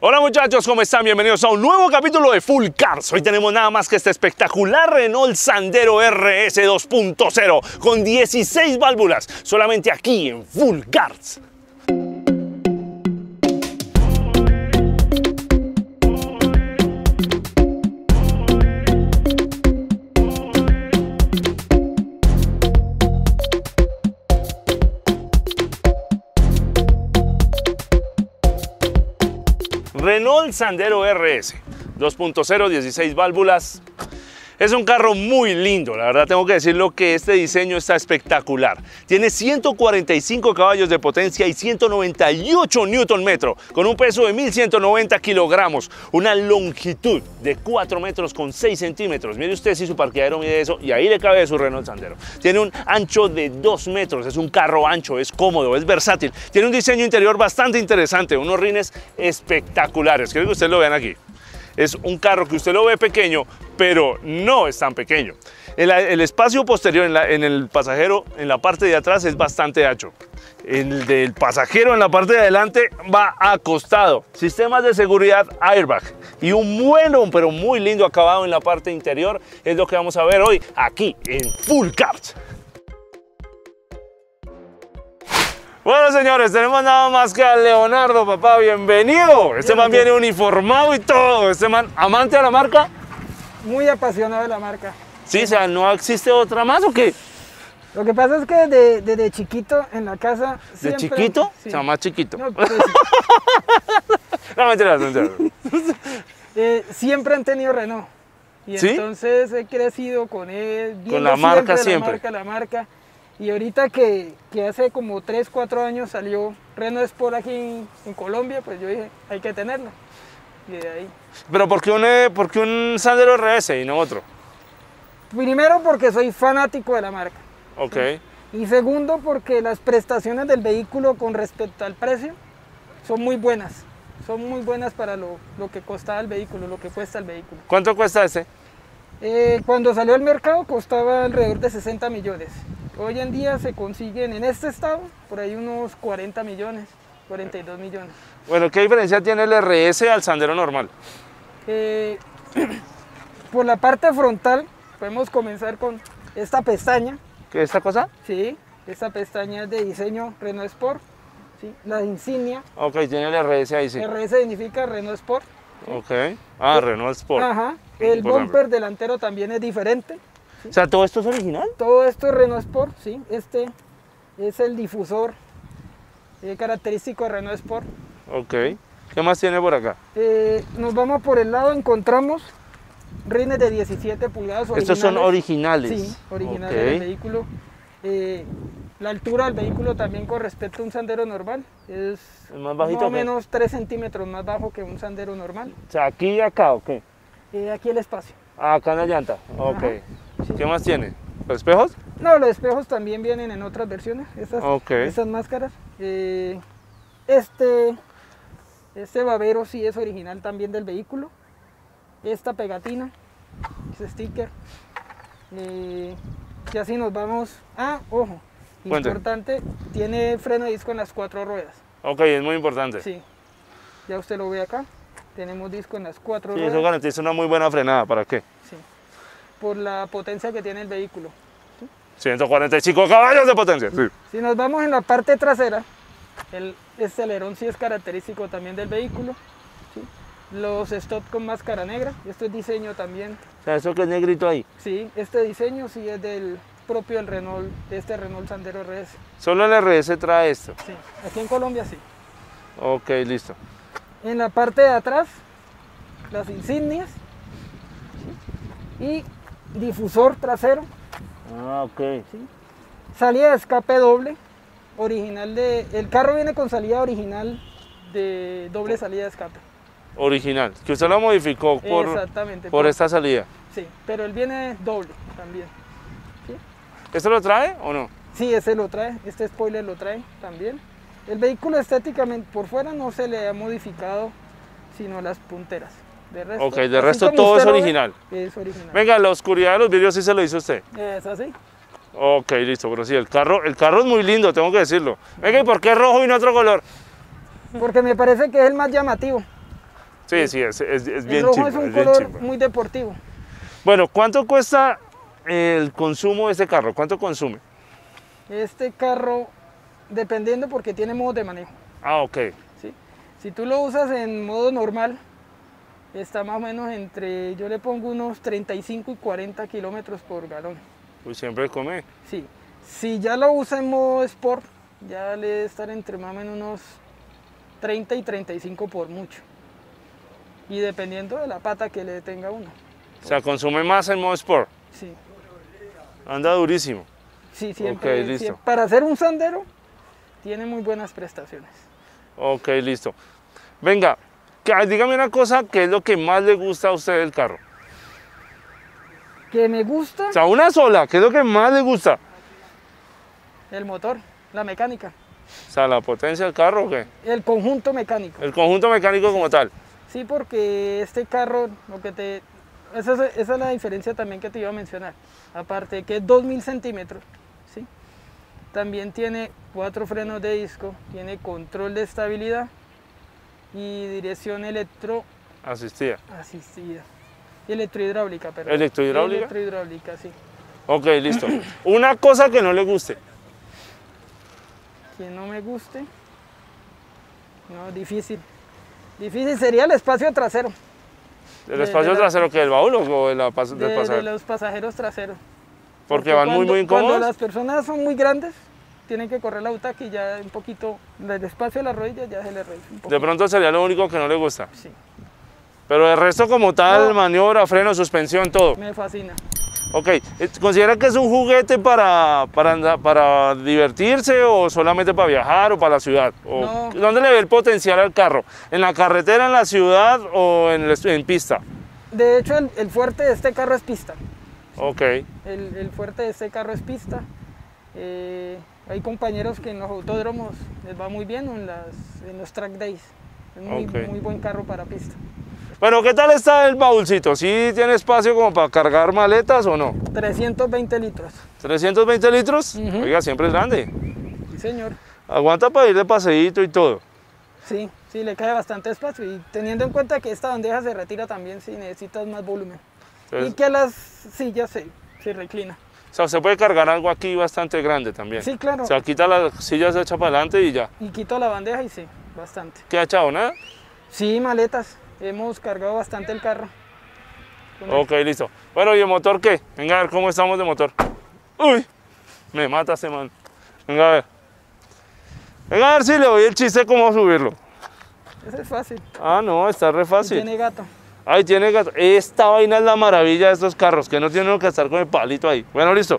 Hola muchachos, ¿cómo están? Bienvenidos a un nuevo capítulo de Full Cars. Hoy tenemos nada más que este espectacular Renault Sandero RS 2.0 con 16 válvulas, solamente aquí en Full Cars. Renault Sandero RS 2.0, 16 válvulas. Es un carro muy lindo, la verdad tengo que decirlo que este diseño está espectacular. Tiene 145 caballos de potencia y 198 Nm, con un peso de 1190 kilogramos, una longitud de 4 metros con 6 centímetros. Mire usted si su parqueadero mide eso y ahí le cabe su Renault Sandero. Tiene un ancho de 2 metros, es un carro ancho, es cómodo, es versátil. Tiene un diseño interior bastante interesante, unos rines espectaculares. Quiero que ustedes lo vean aquí. Es un carro que usted lo ve pequeño, pero no es tan pequeño. El espacio posterior en el pasajero, en la parte de atrás, es bastante ancho. El del pasajero en la parte de adelante va acostado. Sistemas de seguridad airbag y un bueno, pero muy lindo acabado en la parte interior es lo que vamos a ver hoy aquí en Full Cars. Bueno, señores, tenemos nada más que a Leonardo, papá, bienvenido. Este man viene uniformado y todo. Este man, amante de la marca. Muy apasionado de la marca. Sí, o sea, ¿no existe otra más o qué? Lo que pasa es que desde chiquito en la casa ¿De siempre, chiquito? sí. O sea, más chiquito. No, pues, No, mentira, mentira. siempre han tenido Renault. Y ¿Sí? entonces he crecido con él. Con la marca siempre. La marca. Y ahorita que hace como 3, 4 años salió Renault Sport aquí en Colombia, pues yo dije, hay que tenerlo. Y de ahí. Pero ¿por qué un Sandero RS y no otro? Primero porque soy fanático de la marca. Ok. Y segundo porque las prestaciones del vehículo con respecto al precio son muy buenas. Son muy buenas para lo que costaba el vehículo, lo que cuesta el vehículo. ¿Cuánto cuesta este? Cuando salió al mercado costaba alrededor de 60 millones. Hoy en día se consiguen en este estado por ahí unos 40 millones, 42 millones. Bueno, ¿qué diferencia tiene el RS al Sandero normal? Por la parte frontal podemos comenzar con esta pestaña. ¿Qué es esta cosa? Sí, esta pestaña es de diseño Renault Sport. ¿Sí? La insignia. Ok, tiene el RS ahí, sí. RS significa Renault Sport. ¿Sí? Ok. Ah, Renault Sport. Ajá. El Importante. bumper delantero también es diferente. ¿Sí? O sea, ¿todo esto es original? Todo esto es Renault Sport, sí. Este es el difusor característico de Renault Sport. Ok. ¿Qué más tiene por acá? Nos vamos por el lado, encontramos rines de 17 pulgadas originales. Estos son originales. Sí, originales Ok. del vehículo. La altura del vehículo también con respecto a un Sandero normal es más bajito, más o ¿qué? menos 3 centímetros más bajo que un Sandero normal. O sea, aquí y acá, ¿o qué? Aquí el espacio. Ah, acá en la llanta. Ok. Sí. ¿Qué más tiene? ¿Los espejos? No, los espejos también vienen en otras versiones, estas máscaras. Este babero sí es original también del vehículo. Esta pegatina, este sticker. Y así nos vamos. Ah, ojo, Cuente. importante, tiene freno de disco en las 4 ruedas. Ok, es muy importante. Sí, ya usted lo ve acá. Tenemos disco en las 4 Sí, ruedas. eso garantiza una muy buena frenada. ¿Para qué? Sí, por la potencia que tiene el vehículo. 145 caballos de potencia. Sí. Si nos vamos en la parte trasera, este alerón sí es característico también del vehículo. ¿Sí? Los stop con máscara negra, esto es diseño también. O sea, eso que es negrito ahí. Sí, este diseño sí es del propio del Renault, de este Renault Sandero RS. Solo el RS trae esto. Sí, aquí en Colombia sí. Ok, listo. En la parte de atrás, las insignias, ¿sí? Y difusor trasero. Ah, ok. ¿Sí? Salida de escape doble, original el carro viene con salida original de doble salida de escape. Original. Que usted lo modificó Exactamente. por esta salida. Sí, pero él viene doble también. ¿Sí? ¿Esto lo trae o no? Sí, ese lo trae, este spoiler lo trae también. El vehículo estéticamente por fuera no se le ha modificado, sino las punteras. De resto, Ok, de así resto como todo es usted lo ve, original. Es original. Venga, la oscuridad de los vidrios sí se lo hizo usted. Es así. Ok, listo, pero sí, el carro es muy lindo, tengo que decirlo. Venga, ¿y por qué rojo y no otro color? Porque me parece que es el más llamativo. Sí, sí, es El bien rojo chimba, es un es bien color chimba. muy deportivo. Bueno, ¿cuánto cuesta el consumo de este carro? ¿Cuánto consume? Este carro, dependiendo porque tiene modos de manejo. Ah, ok. ¿Sí? Si tú lo usas en modo normal, está más o menos entre, yo le pongo unos 35 y 40 kilómetros por galón. Pues siempre come. Sí. Si ya lo usa en modo Sport, ya le debe estar entre más o menos unos 30 y 35 por mucho. Y dependiendo de la pata que le tenga uno. O sea, consume más en modo Sport. Sí, Anda durísimo. sí, siempre, Ok, listo. siempre. Para hacer un Sandero, tiene muy buenas prestaciones. Ok, listo. Venga, dígame una cosa, ¿qué es lo que más le gusta a usted del carro? Que me gusta O sea, una sola, ¿qué es lo que más le gusta? el motor, la mecánica, O sea, la potencia del carro, ¿o qué? el conjunto mecánico. El conjunto mecánico como tal. Sí, porque este carro, esa es la diferencia también que te iba a mencionar. Aparte de que es 2000 centímetros, ¿sí? También tiene 4 frenos de disco, tiene control de estabilidad y dirección Asistida. asistida. Electrohidráulica, perdón. ¿Electrohidráulica? Electrohidráulica, sí. Ok, listo. Una cosa que no le guste. Que no me guste. No, difícil. Difícil sería el espacio trasero. ¿El espacio trasero que del baúl o del De pasajero? los pasajeros traseros. Porque van muy Cuando incómodos. las personas son muy grandes, tienen que correr la butaca y ya un poquito, el espacio de las rodillas ya se les reduce un poco. De pronto sería lo único que no le gusta. Sí, Pero el resto como tal, No. maniobra, freno, suspensión, todo. me fascina. Ok, ¿considera que es un juguete para divertirse o solamente para viajar o para la ciudad? ¿O No. ¿Dónde le ve el potencial al carro? ¿En la carretera, en la ciudad o en pista? De hecho, el fuerte de este carro es pista. Ok, El fuerte de este carro es pista. Hay compañeros que en los autódromos les va muy bien o en los track days. Es Ok. muy buen carro para pista. bueno, ¿qué tal está el baúlcito? ¿Sí tiene espacio como para cargar maletas o no? 320 litros. ¿320 litros? Ujú. Oiga, siempre es grande. Sí, señor. Aguanta para ir de paseíto y todo. Sí, sí, le cae bastante espacio. Y teniendo en cuenta que esta bandeja se retira también si necesitas más volumen. Entonces, Y que las sillas se reclina. o sea, se puede cargar algo aquí bastante grande también. Sí, claro. O sea, quita las sillas, se echa para adelante y ya. Y quito la bandeja y sí, bastante. ¿Qué ha echado? ¿Nada? Sí, maletas. Hemos cargado bastante el carro. Con Ok, listo. Bueno, ¿y el motor qué? Venga a ver cómo estamos de motor. Uy, me mata este man. Venga a ver. Venga a ver si le doy el chiste cómo subirlo. Ese es fácil. Ah, no, está re Y fácil. tiene gato. Ay, tiene gato. Esta vaina es la maravilla de estos carros, que no tienen que estar con el palito ahí. Bueno, listo.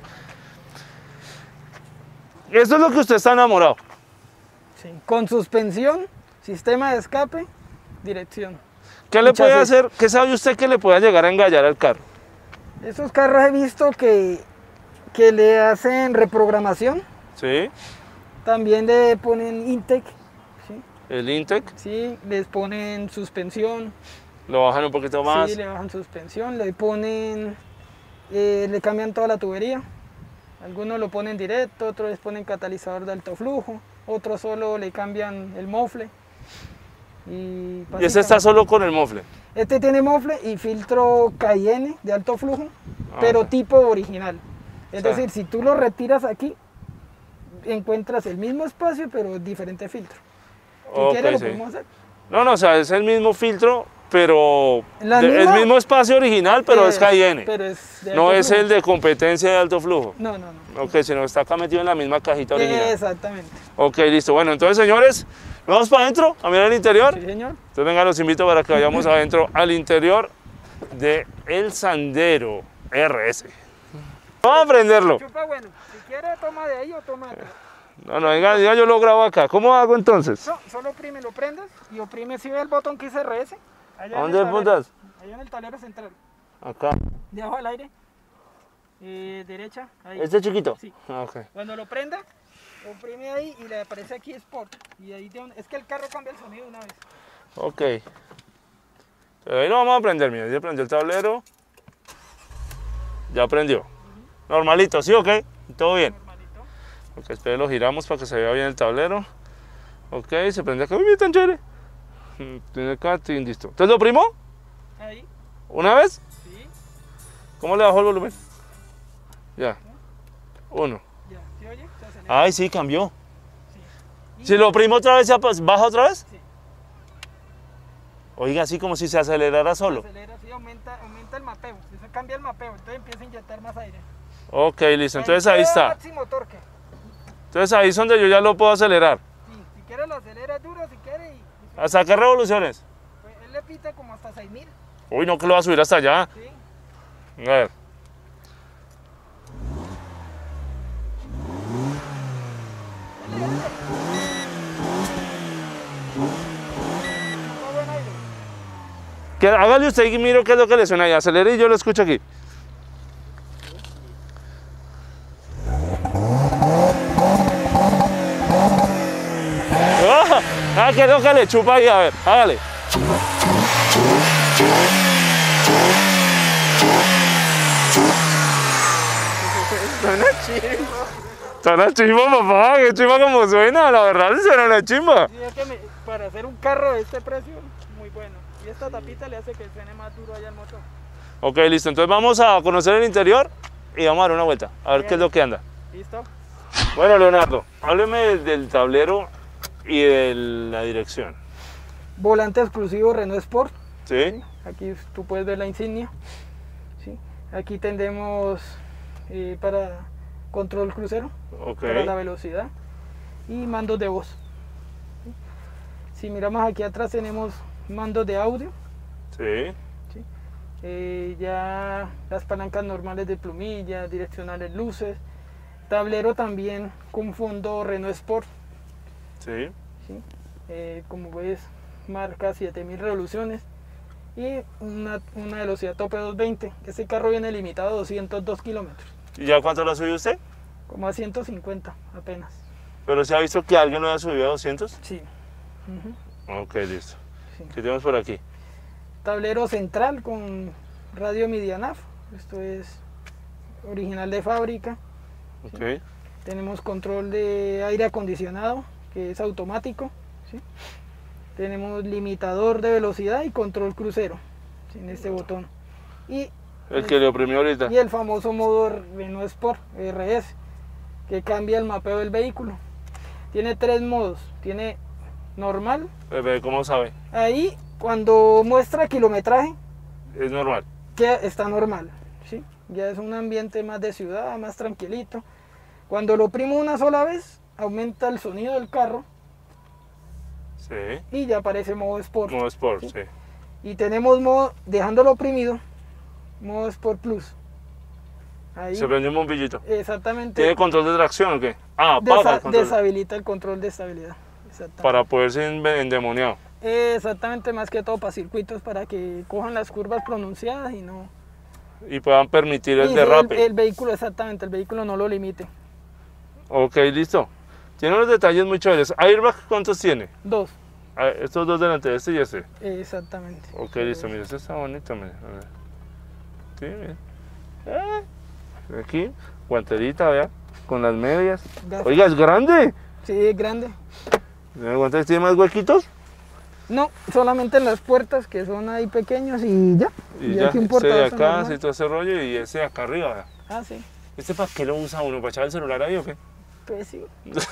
Esto es lo que usted está enamorado. Sí. Con suspensión, sistema de escape, dirección. ¿Qué le Y puede chasis. hacer? ¿Qué sabe usted que le pueda llegar a engallar al carro? Esos carros he visto que le hacen reprogramación. ¿Sí? También le ponen Intec. ¿Sí? El Intec, Sí, les ponen suspensión. lo bajan un poquito más. Sí, le bajan suspensión, le ponen, le cambian toda la tubería. Algunos lo ponen directo, otros les ponen catalizador de alto flujo, otros solo le cambian el mofle. Y ese está solo con el mofle. Este tiene mofle y filtro Cayenne de alto flujo, Ah, pero ok. tipo original. Es O sea. decir, si tú lo retiras aquí, encuentras el mismo espacio, pero diferente filtro. Si Ok, quieres, lo sí. podemos hacer. No, no, o sea, es el mismo filtro, pero La el misma- mismo espacio original, pero es Cayenne. Pero es de No alto es flujo. el de competencia de alto flujo. No, no, no. Ok, sino está acá metido en la misma cajita original. Exactamente. Ok, listo. Bueno, entonces, señores, vamos para adentro a mirar el interior. Sí, señor. Entonces, venga, los invito para que vayamos adentro al interior de el Sandero RS. Vamos a prenderlo. Chupa, bueno, si quiere toma de ahí o toma de atrás. No, no, venga, yo lo grabo acá. ¿Cómo hago entonces? No, solo oprime, lo prendes y oprime, si ve el botón que dice RS. Allá ¿A en dónde el tablero, apuntas? Allá en el tablero central. Acá. Debajo del aire. Derecha, ahí. ¿Este chiquito? Sí. Ah, ok. Cuando lo prenda, oprime ahí y le aparece aquí Sport. Y ahí es que el carro cambia el sonido una vez. Ok. Pero ahí lo vamos a prender, mira. Ya prendió el tablero. Ya prendió. Normalito, ¿sí o qué? Todo bien. Normalito. Ok, espere, lo giramos para que se vea bien el tablero. Ok, se prende acá. Uy, mira, tan chévere. Tiene karting, listo. ¿Entonces lo primo? Ahí, ¿Una vez? sí, ¿Cómo le bajo el volumen? Ya. 1. ya. ¿Sí oye? Se acelera. Ay, sí, cambió. Sí. Si lo primo otra vez, ¿baja otra vez? Sí. Oiga, así como si se acelerara Se solo. acelera, sí, aumenta el mapeo. Eso cambia el mapeo, entonces empieza a inyectar más aire. Ok, listo. Entonces ahí está. Máximo torque. Entonces ahí es donde yo ya lo puedo acelerar. Sí, si quiere lo acelera duro, si quiere y ¿Hasta qué revoluciones? pues, él le pita como hasta 6000. Uy, no, que lo va a subir hasta allá. Sí. A ver. Chupa buen aire. Hágale usted y miro qué es lo que le suena ahí. Acelere y yo lo escucho aquí. ¿Qué es lo que le chupa ahí? A ver, hágale. Suena chido. Suena chimba, papá. Qué chimba como suena. La verdad, suena una chimba. Sí, es que para hacer un carro de este precio, muy bueno. Y esta tapita le hace que suene más duro allá el motor. Ok, listo. Entonces vamos a conocer el interior y vamos a dar una vuelta. A ver qué es lo que anda. ¿Listo? Bueno, Leonardo, hábleme del tablero y de la dirección. Volante exclusivo Renault Sport. ¿Sí? Aquí tú puedes ver la insignia. ¿Sí? Aquí tendremos para control crucero, Ok. para la velocidad y mandos de voz. ¿Sí? Si miramos aquí atrás tenemos mandos de audio. Sí. ¿Sí? Ya las palancas normales de plumilla, direccionales, luces. Tablero también con fondo Renault Sport. Sí. ¿Sí? Como ves, marca 7000 revoluciones y una velocidad tope 220. Este carro viene limitado a 202 kilómetros, ¿Y ya cuánto lo subió usted? como a 150 apenas. ¿Pero se ha visto que alguien lo ha subido a 200? Sí. Ujú, Ok, listo. sí. ¿Qué tenemos por aquí? Tablero central con radio MIDI/ANAF. Esto es original de fábrica. Ok. Tenemos control de aire acondicionado, que es automático. ¿Sí? Tenemos limitador de velocidad y control crucero, ¿sí? En este botón. Y El que le oprimió ahorita. el famoso modo Renault Sport, RS, que cambia el mapeo del vehículo. Tiene 3 modos. Tiene normal. ¿Cómo sabe? Ahí, cuando muestra kilometraje, Es normal. que está normal. ¿Sí? Ya es un ambiente más de ciudad, más tranquilito. Cuando lo oprimo una sola vez, aumenta el sonido del carro Sí. y ya aparece modo Sport. Modo Sport, ¿sí? sí. Y tenemos modo, dejándolo oprimido, modo Sport Plus. Ahí, Se prendió un bombillito. exactamente, ¿Tiene control de tracción o qué? Ah, apaga el control. deshabilita el control de estabilidad. Exactamente. Para poder ser endemoniado. Exactamente, más que todo para circuitos, para que cojan las curvas pronunciadas y no... Y puedan permitir el y derrape. el vehículo, exactamente, el vehículo no lo limite. Ok, listo. Tiene unos detalles muy chéveres. ¿Airbag cuántos tiene? 2, Estos dos delante, este y este. exactamente. Ok, listo, mira, este está bonito, mira. A ver. Sí, mira. Aquí, guanterita, vea, con las medias. Gafas. Oiga, es grande. Sí, es grande. ¿El guante tiene más huequitos? No, solamente en las puertas, que son ahí pequeños y ya. Y ya, aquí un este de portazo acá, normal. sí, todo ese rollo, y ese de acá arriba, vea. Ah, sí. ¿Este para qué lo usa uno? ¿Para echar el celular ahí o qué? Pues sí.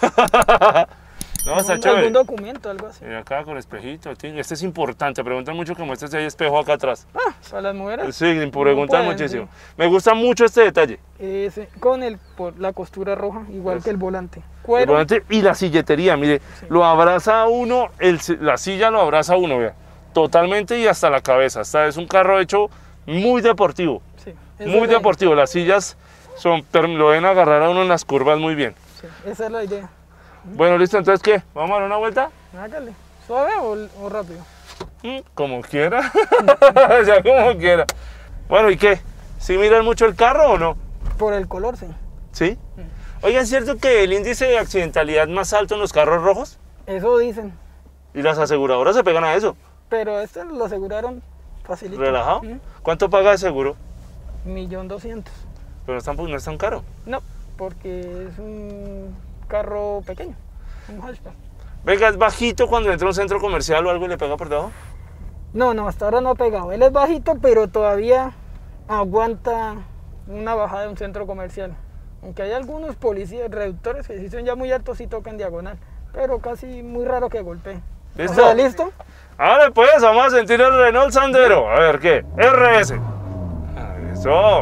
No, está Algún chévere. documento, algo así. Y acá con espejito, este es importante. Preguntan mucho cómo este hay espejo acá atrás. Ah, para las mujeres. Sí, preguntan pueden, muchísimo. sí. Me gusta mucho este detalle. Con la costura roja, igual Pues, que el volante. El Cuero. volante y la silletería, mire, Sí. lo abraza a uno, la silla lo abraza a uno, vea, totalmente y hasta la cabeza. Es un carro hecho muy deportivo, Sí, esa muy es la- deportivo. Las sillas lo ven agarrar a uno en las curvas muy bien. Sí, esa es la idea. Bueno, listo, entonces, ¿qué? ¿Vamos a dar una vuelta? Hágale. ¿Suave o rápido? Como quiera, ya como quiera. Bueno, ¿y qué? ¿Sí miran mucho el carro o no? Por el color, sí. ¿Sí? Oigan, ¿es cierto que el índice de accidentalidad más alto en los carros rojos? Eso dicen. Y las aseguradoras se pegan a eso. Pero este lo aseguraron facilito. ¿Relajado? ¿Cuánto paga de seguro? 1.200.000. Pero no es tan caro. No, porque es un carro pequeño, un hatchback. Venga, ¿es bajito cuando entra a un centro comercial o algo y le pega por debajo? No, no, hasta ahora no ha pegado. Él es bajito, pero todavía aguanta una bajada de un centro comercial. Aunque hay algunos policías, reductores que si son ya muy altos y tocan diagonal. Pero casi muy raro que golpee. ¿Listo? O sea, ¿listo? Ahora pues, vamos a sentir el Renault Sandero. A ver, ¿qué? RS. Eso.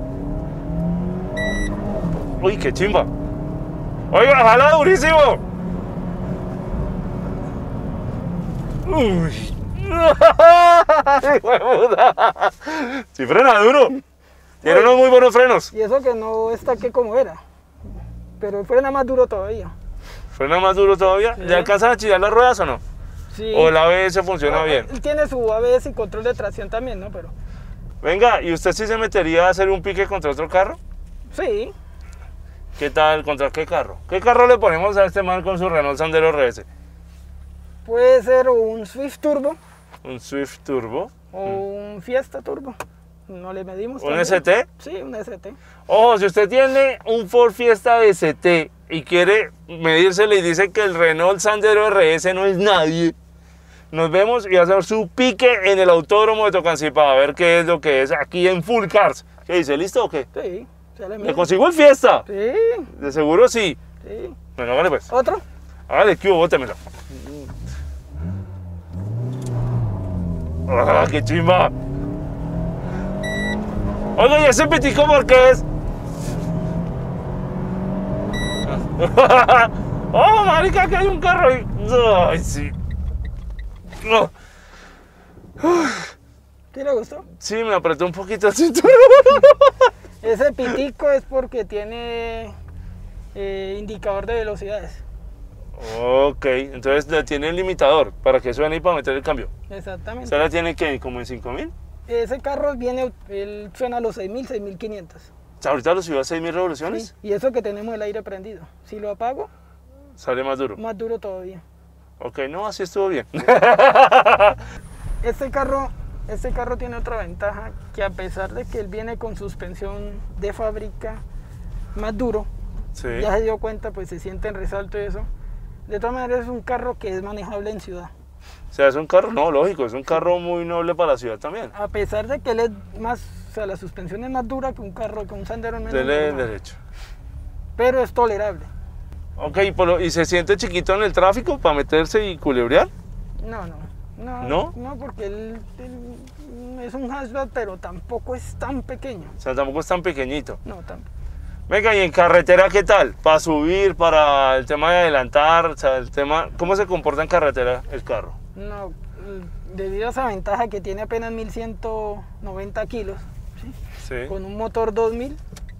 Uy, qué chimba. Oiga, jala durísimo. Uy. Sí, frena duro. Tiene unos muy buenos frenos. Y eso que no está que como era. Pero frena más duro todavía. ¿Frena más duro todavía? Sí. ¿Le alcanzan a chillar las ruedas o no? Sí. ¿O el ABS funciona bien? Él tiene su ABS y control de tracción también, ¿no? Pero Venga, ¿y usted sí se metería a hacer un pique contra otro carro? sí. ¿Qué tal? ¿Contra qué carro? ¿Qué carro le ponemos a este man con su Renault Sandero RS? Puede ser un Swift Turbo ¿Un Swift Turbo? o un Fiesta Turbo. No le medimos. ¿Un también. ST? Sí, un ST. Ojo, si usted tiene un Ford Fiesta ST y quiere medírsele y dice que el Renault Sandero RS no es nadie, nos vemos y hacemos su pique en el autódromo de Tocancipá a ver qué es lo que es aquí en Full Cars. ¿Qué dice? ¿Listo o qué? Sí, se le ¿Le mide. consigo el Fiesta? Sí, De seguro sí. sí. Bueno, vale pues. ¿Otro? Hágale, ¿qué hubo? Bótemelo. ¡Ah, qué chimba! Oiga, ¿y ese pitico por qué es? ¡Oh, marica, que hay un carro ahí! ¡Ay, sí! No. ¿Sí le gustó? Sí, me apretó un poquito el cinturón. Ese pitico es porque tiene indicador de velocidades. Ok, entonces le tiene el limitador para que suene y para meter el cambio. Exactamente. ¿Usted la tiene que como en 5000? Ese carro viene, él suena a los 6000, 6500. O sea, ahorita lo subió a 6000 revoluciones. Sí, y eso que tenemos el aire prendido. Si lo apago, Sale más duro. más duro todavía. Ok, no, así estuvo bien. Este carro tiene otra ventaja, que a pesar de que él viene con suspensión de fábrica más duro, Sí. ya se dio cuenta, pues se siente en resalto y eso. De todas maneras es un carro que es manejable en ciudad. O sea, es un carro, no, lógico, es un carro muy noble para la ciudad también. A pesar de que él es más, o sea, la suspensión es más dura que un carro, que un Sandero menos. Dele normal, derecho. pero es tolerable. Ok, ¿y se siente chiquito en el tráfico para meterse y culebrear? No, porque él es un hatchback, pero tampoco es tan pequeño. O sea, tampoco es tan pequeñito. No, tampoco. Venga, ¿y en carretera qué tal? Para subir, para el tema de adelantar, o sea, el tema, ¿cómo se comporta en carretera el carro? No, debido a esa ventaja que tiene apenas 1190 kilos, ¿sí? Sí. Con un motor 2000,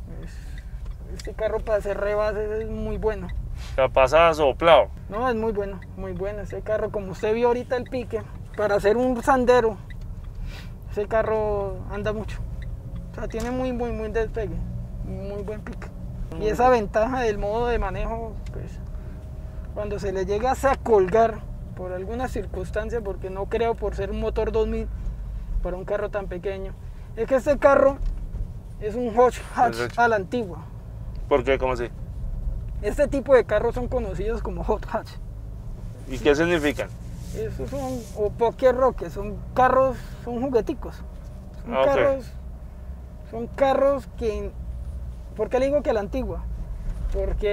este carro para hacer rebases es muy bueno. O sea, pasa soplado. No, es muy bueno, este carro, como usted vio ahorita el pique, para hacer un Sandero, ese carro anda mucho. O sea, tiene muy despegue, muy buen pique. Y esa ventaja del modo de manejo, pues, cuando se le llega a colgar por alguna circunstancia, porque no creo por ser un motor 2000 para un carro tan pequeño, es que este carro es un hot hatch a la antigua. ¿Por qué? ¿Cómo así? Este tipo de carros son conocidos como hot hatch. ¿Y qué significan? Esos son, o poker rocket, son carros, son jugueticos. Son, Ah, ok. son carros que, ¿por qué le digo que a la antigua? Porque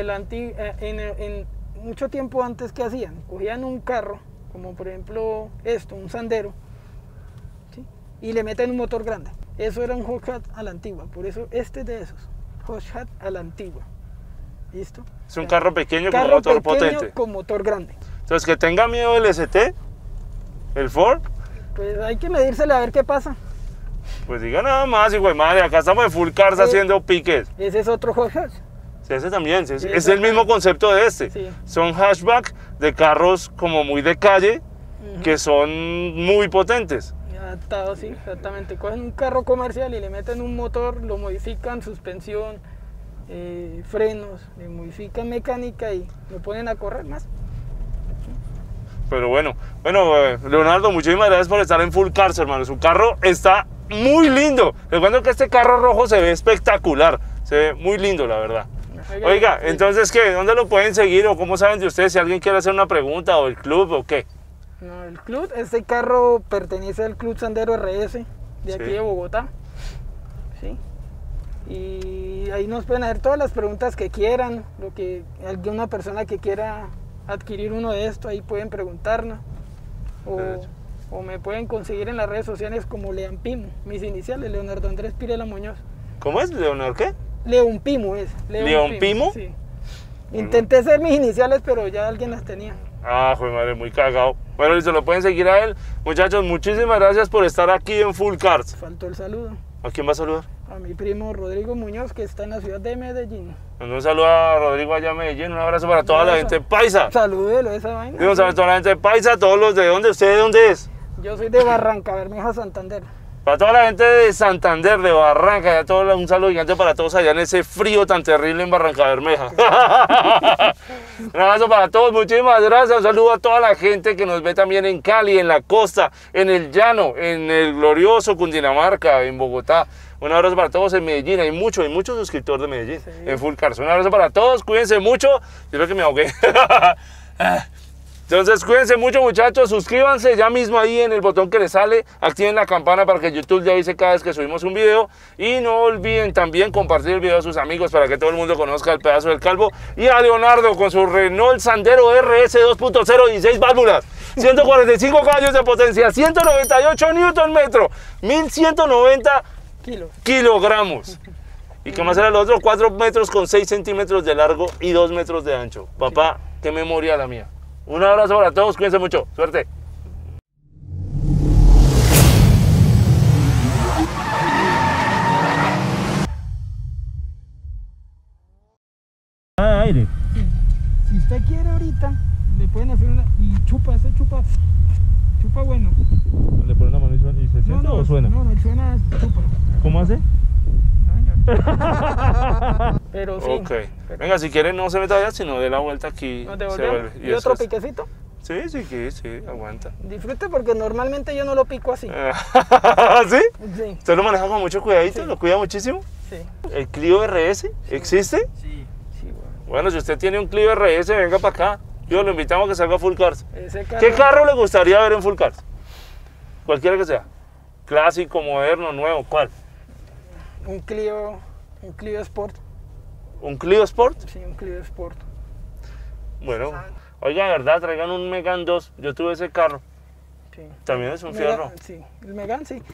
en mucho tiempo antes, ¿qué hacían? Cogían un carro, como por ejemplo un Sandero, ¿sí? Y le meten un motor grande. Eso era un hot hatch a la antigua, por eso este es de esos, hot hatch a la antigua. ¿Listo? Es un carro pequeño con Carro motor pequeño potente. con motor grande. Entonces, que tenga miedo el ST, el Ford, Pues hay que medírsele a ver qué pasa. pues diga nada más, hijo de madre, acá estamos en Full Cars haciendo piques. Ese es otro hot hatch. Sí, ese también, sí, Sí, es el mismo concepto de este. Sí. Son hatchback de carros como muy de calle, que son muy potentes. Adaptado, sí, exactamente. Cogen un carro comercial y le meten un motor, lo modifican, suspensión, frenos, le modifican mecánica y lo ponen a correr más. Pero bueno, Leonardo, muchísimas gracias por estar en Full Cars, hermano. Su carro está muy lindo. Les cuento que este carro rojo se ve espectacular, se ve muy lindo, la verdad. Oiga, sí. entonces, ¿qué? ¿Dónde lo pueden seguir o cómo saben de ustedes si alguien quiere hacer una pregunta o el club o qué? No, el club, este carro pertenece al Club Sandero RS de aquí Sí. de Bogotá. ¿Sí? Y ahí nos pueden hacer todas las preguntas que quieran, lo que alguna persona que quiera adquirir uno de estos, ahí pueden preguntarnos. Derecho. O me pueden conseguir en las redes sociales como Leon Pimo, mis iniciales, Leonardo Andrés Pirela Muñoz. ¿Cómo es? ¿Leonor qué? Leon Pimo es. ¿Leon Pimo? Sí. Intenté hacer mis iniciales, pero ya alguien las tenía. Ah, joder, madre, muy cagado. Bueno, listo, lo pueden seguir a él. Muchachos, muchísimas gracias por estar aquí en Full Cars. Faltó el saludo ¿A quién va a saludar? a mi primo Rodrigo Muñoz, que está en la ciudad de Medellín. Un saludo a Rodrigo allá en Medellín, un abrazo para toda la gente paisa. Salúdelo esa vaina. Un saludo a toda la gente paisa, todos los de dónde, ¿usted de dónde es? Yo soy de Barranca Bermeja, Santander. Para toda la gente de Santander, de Barranca, ya todo, un saludo gigante para todos allá en ese frío tan terrible en Barranca Bermeja. Un abrazo para todos, muchísimas gracias. Un saludo a toda la gente que nos ve también en Cali, en la costa, en el llano, en el glorioso Cundinamarca, en Bogotá. Un abrazo para todos en Medellín. Hay muchos suscriptores de Medellín en Full Cars. Un abrazo para todos, cuídense mucho. Yo creo que me ahogué. Entonces cuídense mucho, muchachos, suscríbanse ya mismo ahí en el botón que les sale, activen la campana para que YouTube le avise cada vez que subimos un video y no olviden también compartir el video a sus amigos para que todo el mundo conozca el pedazo del calvo y a Leonardo con su Renault Sandero RS 2.0 16 válvulas, 145 caballos de potencia, 198 Nm, 1190 kilogramos. ¿Y qué más era el otro? 4 metros con 6 centímetros de largo y 2 metros de ancho. Papá, qué memoria la mía. Un abrazo para todos, cuídense mucho, suerte. Aire. Si usted quiere ahorita, le pueden hacer una... Y chupa bueno. ¿Le pone la mano y se siente o suena? No, suena chupa. ¿Cómo hace? Pero sí. Ok. Venga, si quiere no se meta allá, sino dé la vuelta aquí. ¿No Se devolvemos? vuelve. ¿Y otro eso es. piquecito? Sí, sí, aguanta. Disfrute porque normalmente yo no lo pico así. ¿Sí? Sí, ¿Usted lo maneja con mucho cuidadito? Sí. ¿Lo cuida muchísimo? sí. ¿El Clio RS existe? Sí, bueno. Bueno, si usted tiene un Clio RS, venga para acá. Yo lo invitamos a que salga a Full Cars. Ese carro, ¿Qué carro le gustaría ver en Full Cars? Cualquiera que sea. Clásico, moderno, nuevo, ¿cuál? un Clio Sport. ¿Un Clio Sport? Sí, un Clio Sport. Bueno, oiga, de verdad, traigan un Megane 2. Yo tuve ese carro. Sí. También es un Megane, fierro. sí, el Megane sí.